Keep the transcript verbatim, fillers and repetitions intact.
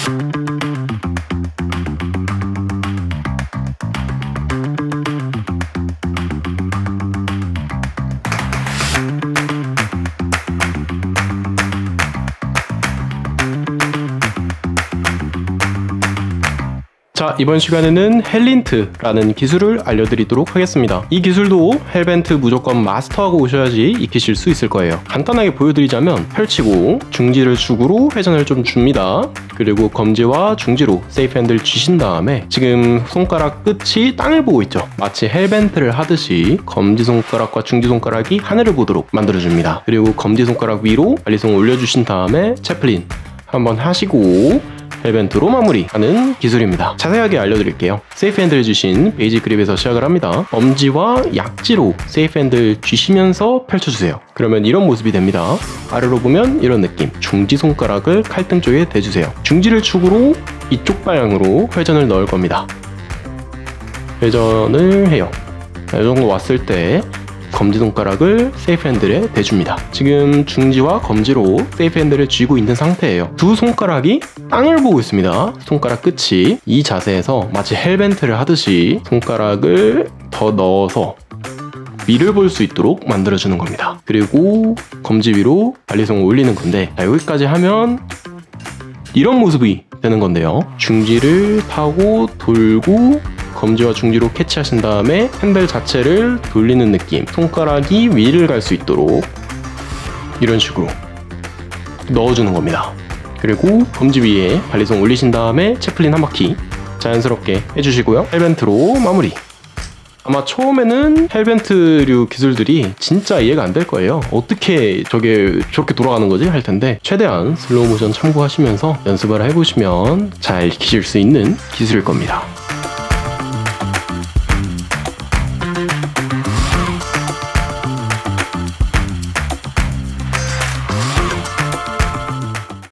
자, 이번 시간에는 헬린트라는 기술을 알려드리도록 하겠습니다. 이 기술도 헬벤트 무조건 마스터하고 오셔야지 익히실 수 있을 거예요. 간단하게 보여드리자면 펼치고 중지를 축으로 회전을 좀 줍니다. 그리고 검지와 중지로 세이프 핸들 쥐신 다음에 지금 손가락 끝이 땅을 보고 있죠. 마치 헬벤트를 하듯이 검지손가락과 중지손가락이 하늘을 보도록 만들어줍니다. 그리고 검지손가락 위로 발리송 올려주신 다음에 채플린 한번 하시고 헬벤트로 마무리하는 기술입니다. 자세하게 알려드릴게요. 세이프 핸들 주신 베이직 그립에서 시작을 합니다. 엄지와 약지로 세이프 핸들 쥐시면서 펼쳐주세요. 그러면 이런 모습이 됩니다. 아래로 보면 이런 느낌. 중지 손가락을 칼등 쪽에 대주세요. 중지를 축으로 이쪽 방향으로 회전을 넣을 겁니다. 회전을 해요. 이 정도 왔을 때 검지손가락을 세이프 핸들에 대줍니다. 지금 중지와 검지로 세이프 핸들을 쥐고 있는 상태예요. 두 손가락이 땅을 보고 있습니다. 손가락 끝이 이 자세에서 마치 헬벤트를 하듯이 손가락을 더 넣어서 위를 볼 수 있도록 만들어주는 겁니다. 그리고 검지 위로 발리송을 올리는 건데, 자, 여기까지 하면 이런 모습이 되는 건데요. 중지를 타고 돌고 검지와 중지로 캐치하신 다음에 핸들 자체를 돌리는 느낌, 손가락이 위를 갈 수 있도록 이런 식으로 넣어주는 겁니다. 그리고 검지 위에 발리송 올리신 다음에 채플린 한 바퀴 자연스럽게 해주시고요. 헬벤트로 마무리. 아마 처음에는 헬벤트류 기술들이 진짜 이해가 안 될 거예요. 어떻게 저게 저렇게 돌아가는 거지? 할 텐데 최대한 슬로우 모션 참고하시면서 연습을 해보시면 잘 익히실 수 있는 기술일 겁니다.